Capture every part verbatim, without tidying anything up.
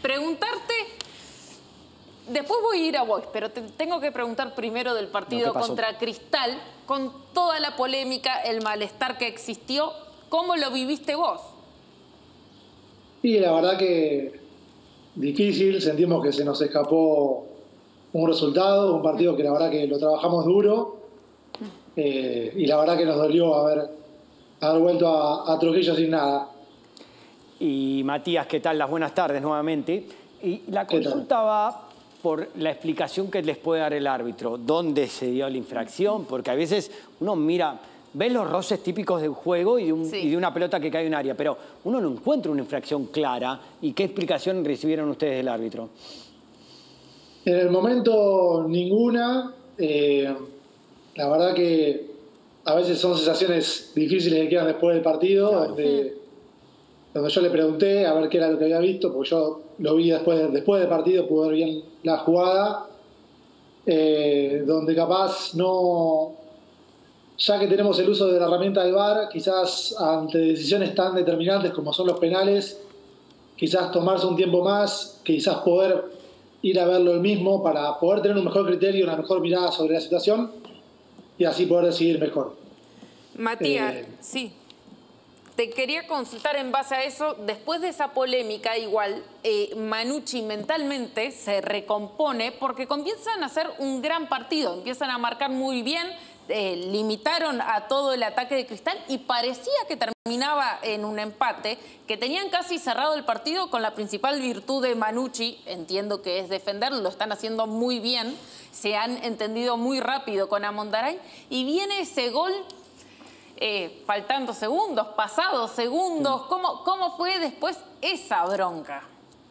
Preguntarte, después voy a ir a Boys, pero te tengo que preguntar primero del partido no, contra Cristal, con toda la polémica, el malestar que existió, ¿cómo lo viviste vos? Y la verdad que difícil, sentimos que se nos escapó un resultado, un partido que la verdad que lo trabajamos duro eh, y la verdad que nos dolió haber, haber vuelto a, a Trujillo sin nada. Y Matías, ¿qué tal? Las buenas tardes nuevamente. Y la consulta va por la explicación que les puede dar el árbitro. ¿Dónde se dio la infracción? Porque a veces uno mira, ve los roces típicos del juego y de, un, sí. y de una pelota que cae en un área, pero uno no encuentra una infracción clara. ¿Y qué explicación recibieron ustedes del árbitro? En el momento ninguna. Eh, la verdad que a veces son sensaciones difíciles que quedan después del partido, claro. donde, donde yo le pregunté a ver qué era lo que había visto, porque yo lo vi después, de, después del partido, pude ver bien la jugada, eh, donde capaz no, ya que tenemos el uso de la herramienta del V A R, quizás ante decisiones tan determinantes como son los penales, quizás tomarse un tiempo más, quizás poder ir a verlo el mismo para poder tener un mejor criterio, una mejor mirada sobre la situación y así poder decidir mejor. Matías, eh, sí. Te quería consultar en base a eso, después de esa polémica igual, eh, Manucci mentalmente se recompone porque comienzan a hacer un gran partido, empiezan a marcar muy bien, eh, limitaron a todo el ataque de Cristal y parecía que terminaba en un empate, que tenían casi cerrado el partido con la principal virtud de Manucci, entiendo que es defender, lo están haciendo muy bien, se han entendido muy rápido con Amondaray y viene ese gol... Eh, faltando segundos, pasados segundos, ¿cómo, cómo fue después esa bronca?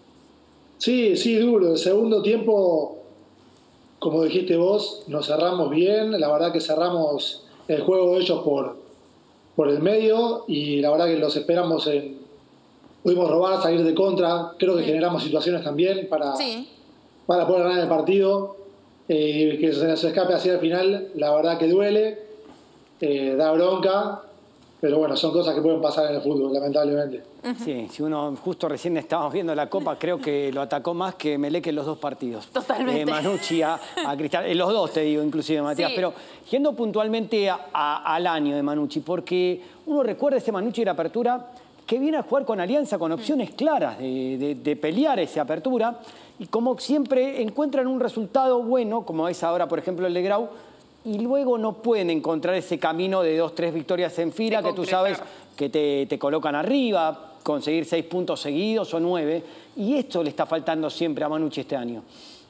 Sí, sí, duro. El segundo tiempo, como dijiste vos, nos cerramos bien. La verdad que cerramos el juego de ellos por, por el medio y la verdad que los esperamos en... Pudimos robar, salir de contra. Creo que sí. generamos situaciones también para, sí. para poder ganar el partido. Eh, que se nos escape hacia el final, la verdad que duele. Eh, da bronca, pero bueno, son cosas que pueden pasar en el fútbol, lamentablemente. Sí, si uno, justo recién estábamos viendo la Copa, creo que lo atacó más que Meleque en los dos partidos. Totalmente. Eh, Manucci a, a Cristal, en los dos te digo, inclusive, Matías, sí. pero yendo puntualmente a, a, al año de Manucci, porque uno recuerda ese Manucci de la apertura que viene a jugar con Alianza, con opciones claras de, de, de pelear esa apertura, y como siempre encuentran un resultado bueno, como es ahora, por ejemplo, el de Grau, y luego no pueden encontrar ese camino de dos, tres victorias en fila que tú sabes que te, te colocan arriba, conseguir seis puntos seguidos o nueve. Y esto le está faltando siempre a Manucci este año.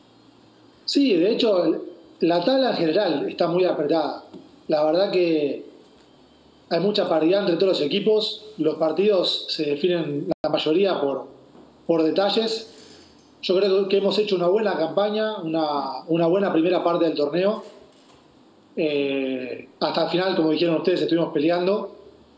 Sí, de hecho, la tabla en general está muy apretada. La verdad que hay mucha paridad entre todos los equipos. Los partidos se definen la mayoría por, por detalles. Yo creo que hemos hecho una buena campaña, una, una buena primera parte del torneo. Eh, hasta el final, como dijeron ustedes, estuvimos peleando,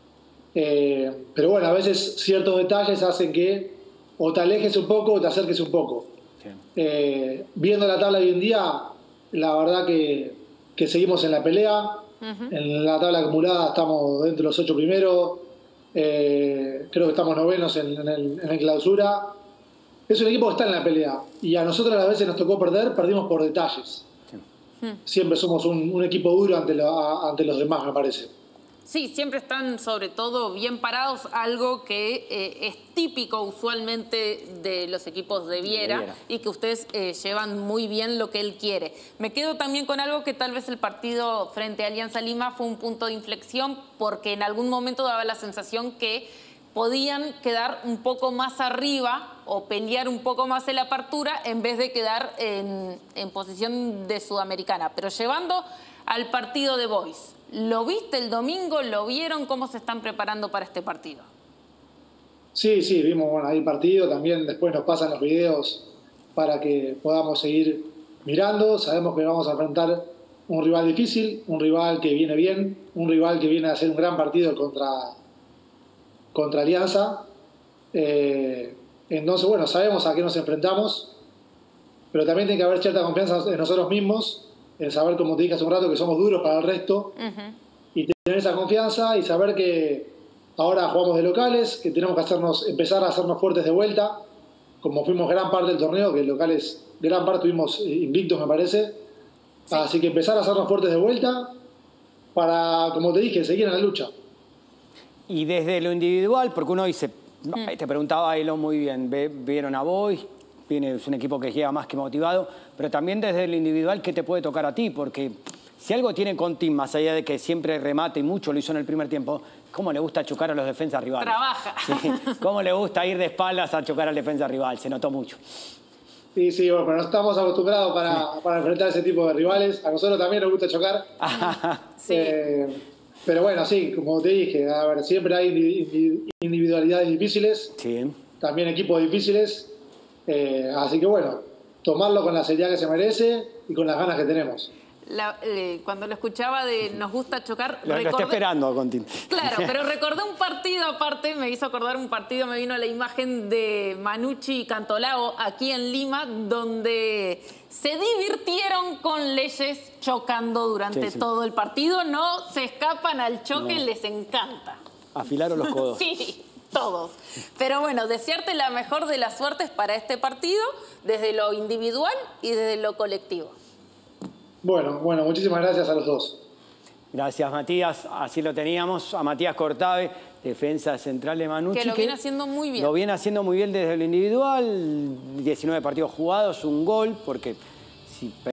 eh, pero bueno, a veces ciertos detalles hacen que o te alejes un poco o te acerques un poco. Sí. Eh, viendo la tabla hoy en día, la verdad que, que seguimos en la pelea. Uh-huh. En la tabla acumulada estamos dentro de los ocho primeros, eh, creo que estamos novenos en, en, el, en el clausura. Es un equipo que está en la pelea y a nosotros a veces nos tocó perder, perdimos por detalles. Siempre somos un, un equipo duro ante, lo, ante los demás, me parece. Sí, siempre están sobre todo bien parados, algo que eh, es típico usualmente de los equipos de Viera, de Viera. y que ustedes eh, llevan muy bien lo que él quiere. Me quedo también con algo que tal vez el partido frente a Alianza Lima fue un punto de inflexión porque en algún momento daba la sensación que podían quedar un poco más arriba o pelear un poco más en la apertura en vez de quedar en, en posición de sudamericana. Pero llevando al partido de Boys, ¿lo viste el domingo? ¿Lo vieron? ¿Cómo se están preparando para este partido? Sí, sí, vimos bueno, ahí el partido. También después nos pasan los videos para que podamos seguir mirando. Sabemos que vamos a enfrentar un rival difícil, un rival que viene bien, un rival que viene a hacer un gran partido contra... contra Alianza. Eh, entonces, bueno, sabemos a qué nos enfrentamos, pero también tiene que haber cierta confianza en nosotros mismos, en saber, como te dije hace un rato, que somos duros para el resto, uh-huh. y tener esa confianza y saber que ahora jugamos de locales, que tenemos que hacernos, empezar a hacernos fuertes de vuelta, como fuimos gran parte del torneo, que locales, gran parte tuvimos invictos, me parece. Sí. Así que empezar a hacernos fuertes de vuelta para, como te dije, seguir en la lucha. Y desde lo individual, porque uno dice, no, mm. te preguntaba Elon muy bien, vieron a Boys, viene, es un equipo que llega más que motivado, pero también desde lo individual, ¿qué te puede tocar a ti? Porque si algo tiene Conti, más allá de que siempre remate y mucho lo hizo en el primer tiempo, ¿cómo le gusta chocar a los defensas rivales? Trabaja. Sí. ¿Cómo le gusta ir de espaldas a chocar al defensa rival? Se notó mucho. Sí, sí, bueno, pero no estamos acostumbrados para, para enfrentar ese tipo de rivales. A nosotros también nos gusta chocar. Sí. Eh, pero bueno, sí, como te dije, a ver, siempre hay individualidades difíciles, sí. También equipos difíciles. Eh, así que bueno, tomarlo con la seriedad que se merece y con las ganas que tenemos. La, eh, cuando lo escuchaba de nos gusta chocar... Lo, recordé, lo está esperando, Conti. Claro, pero recordé un partido aparte, me hizo acordar un partido, me vino la imagen de Manucci y Cantolao aquí en Lima, donde se divirtieron con Leyes chocando durante sí, sí. todo el partido. No se escapan al choque, no. Les encanta. Afilaron los codos. Sí, todos. Pero bueno, desearte la mejor de las suertes para este partido, desde lo individual y desde lo colectivo. Bueno, bueno, muchísimas gracias a los dos. Gracias, Matías. Así lo teníamos a Matías Cortave, defensa central de Manucci. Que lo viene haciendo muy bien. Lo viene haciendo muy bien desde lo individual. diecinueve partidos jugados, un gol, porque si